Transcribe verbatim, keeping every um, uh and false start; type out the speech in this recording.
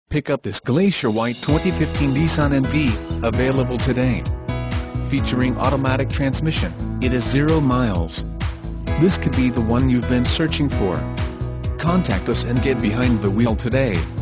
Pick up this glacier white twenty fifteen Nissan N V, available today. Featuring automatic transmission, it is zero miles. This could be the one you've been searching for. Contact us and get behind the wheel today.